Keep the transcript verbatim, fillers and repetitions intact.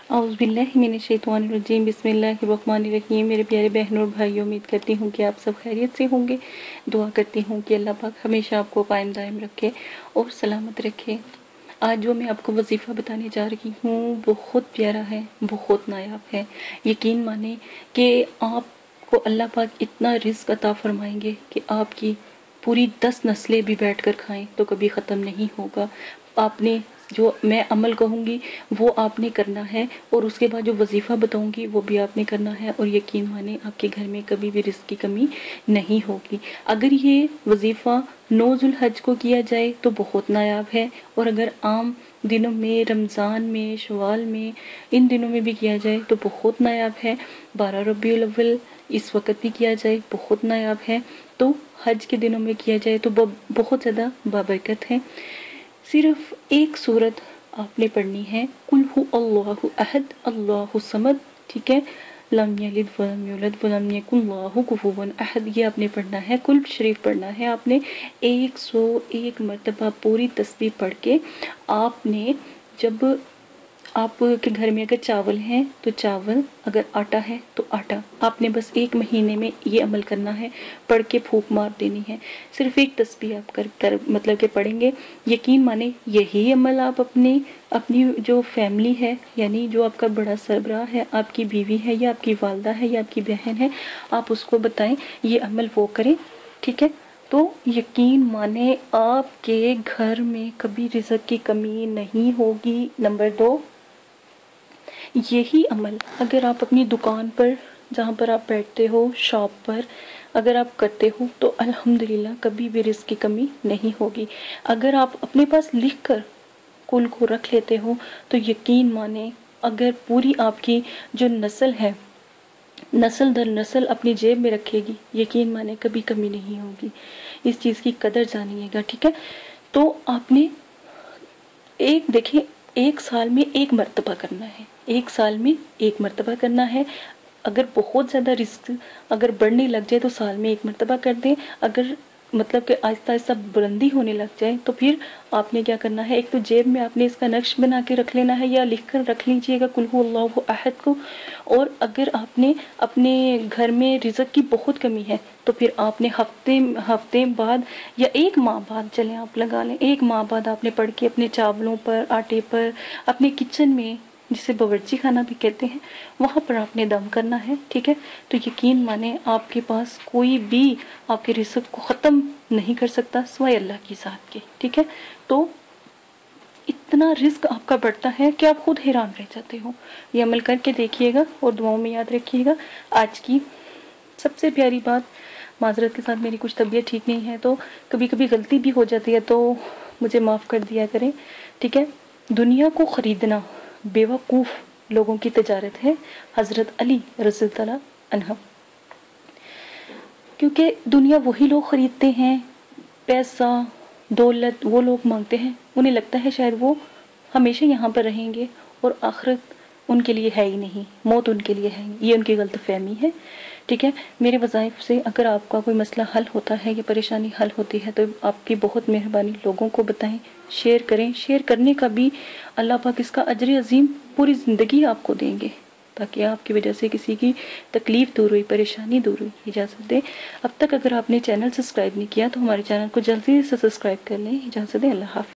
اعوذ باللہ من الشیطان الرجیم، بسم اللہ الرحمن الرحیم۔ میرے پیارے بہنوں اور بھائیوں، امید کرتی ہوں کہ آپ سب خیریت سے ہوں گے۔ دعا کرتی ہوں کہ اللہ پاک ہمیشہ آپ کو قائم دائم رکھے اور سلامت رکھے۔ آج جو میں آپ کو وظیفہ بتانے جا رہی ہوں بہت پیارا ہے، بہت نایاب ہے۔ یقین مانیں کہ آپ کو اللہ پاک اتنا رزق عطا فرمائیں گے کہ آپ کی پوری دس نسلیں بھی بیٹھ کر کھائیں تو کبھی ختم نہیں ہوگا۔ آپ نے جو میں عمل کہوں گی وہ آپ نے کرنا ہے، اور اس کے بعد جو وظیفہ بتاؤں گی وہ بھی آپ نے کرنا ہے، اور یقین مانیں آپ کے گھر میں کبھی بھی رزق کی کمی نہیں ہوگی۔ اگر یہ وظیفہ نو ذو الحج کو کیا جائے تو بہت نایاب ہے، اور اگر عام دنوں میں، رمضان میں، شوال میں، ان دنوں میں بھی کیا جائے تو بہت نایاب ہے۔ بارہ ربیع الاول اس وقت بھی کیا جائے بہت نایاب ہے، تو حج کے دنوں میں کیا جائے تو بہت زیادہ بابرکت ہے۔ صرف ایک سورت آپ نے پڑھنی ہے، قل هو اللہ احد اللہ الصمد، ٹھیک ہے، لم یلد ولم یولد ولم یکن لہ کفوا احد، یہ آپ نے پڑھنا ہے، کل شریف پڑھنا ہے آپ نے ایک سو ایک مرتبہ پوری تسبیح پڑھ کے۔ آپ نے جب آپ کے گھر میں اگر چاول ہیں تو چاول، اگر آٹا ہے تو آٹا، آپ نے بس ایک مہینے میں یہ عمل کرنا ہے، پڑھ کے پھونک مار دینی ہے۔ صرف ایک تسبیح آپ کر, کر مطلب کہ پڑھیں گے، یقین مانیں یہی عمل آپ اپنی اپنی جو فیملی ہے، یعنی جو آپ کا بڑا سربراہ ہے، آپ کی بیوی ہے یا آپ کی والدہ ہے یا آپ کی بہن ہے، آپ اس کو بتائیں یہ عمل وہ کریں، ٹھیک ہے، تو یقین مانیں آپ کے گھر میں کبھی رزق کی کمی نہیں ہوگی۔ نمبر دو، یہی عمل اگر آپ اپنی دکان پر، جہاں پر آپ بیٹھتے ہو، شاپ پر اگر آپ کرتے ہو تو الحمدللہ کبھی بھی رزق کی کمی نہیں ہوگی۔ اگر آپ اپنے پاس لکھ کر کل کو رکھ لیتے ہو تو یقین مانیں اگر پوری آپ کی جو نسل ہے، نسل در نسل اپنی جیب میں رکھے گی، یقین مانیں کبھی کمی نہیں ہوگی۔ اس چیز کی قدر جانیے گا، ٹھیک ہے۔ تو آپ نے ایک دیکھیں ایک سال میں ایک مرتبہ کرنا ہے، ایک سال میں ایک مرتبہ کرنا ہے۔ اگر بہت زیادہ رزق اگر بڑھنے لگ جائے تو سال میں ایک مرتبہ کر دیں، اگر مطلب کہ آہستہ آہستہ بلندی ہونے لگ جائے تو پھر آپ نے کیا کرنا ہے، ایک تو جیب میں آپ نے اس کا نقش بنا کے رکھ لینا ہے یا لکھ کر رکھ لیجئے گا قل ھو اللہ احد کو۔ اور اگر آپ نے اپنے گھر میں رزق کی بہت کمی ہے تو پھر آپ نے ہفتے ہفتے بعد یا ایک ماہ بعد، چلیں آپ لگا لیں، ایک ماہ بعد آپ نے پڑھ کے اپنے چاولوں پر، آٹے پر، اپنے کچن میں جسے باورچی خانہ بھی کہتے ہیں، وہاں پر آپ نے دم کرنا ہے، ٹھیک ہے۔ تو یقین مانیں آپ کے پاس کوئی بھی آپ کے رزق کو ختم نہیں کر سکتا سوائے اللہ کی ذات کے، ٹھیک ہے۔ تو اتنا رزق آپ کا بڑھتا ہے کہ آپ خود حیران رہ جاتے ہو۔ یہ عمل کر کے دیکھیے گا اور دعاؤں میں یاد رکھیے گا۔ آج کی سب سے پیاری بات، معذرت کے ساتھ میری کچھ طبیعت ٹھیک نہیں ہے تو کبھی کبھی غلطی بھی ہو جاتی ہے تو مجھے معاف کر دیا کریں، ٹھیک ہے۔ دنیا کو خریدنا بیوقوف لوگوں کی تجارت ہے، حضرت علی رضی اللہ عنہ۔ کیونکہ دنیا وہی لوگ خریدتے ہیں، پیسہ دولت وہ لوگ مانگتے ہیں، انہیں لگتا ہے شاید وہ ہمیشہ یہاں پر رہیں گے اور آخرت ان کے لیے ہے ہی نہیں، موت ان کے لیے ہے، یہ ان کی غلط فہمی ہے، ٹھیک ہے۔ میرے وظائف سے اگر آپ کا کوئی مسئلہ حل ہوتا ہے یا پریشانی حل ہوتی ہے تو آپ کی بہت مہربانی لوگوں کو بتائیں، شیئر کریں۔ شیئر کرنے کا بھی اللہ پاک اس کا اجر عظیم پوری زندگی آپ کو دیں گے، تاکہ آپ کی وجہ سے کسی کی تکلیف دور ہوئی، پریشانی دور ہوئی۔ اجازت دیں، اب تک اگر آپ نے چینل سبسکرائب نہیں کیا تو ہمارے چینل کو جلدی سے سبسکرائب کر لیں۔ اجازت دیں، اللہ حافظ۔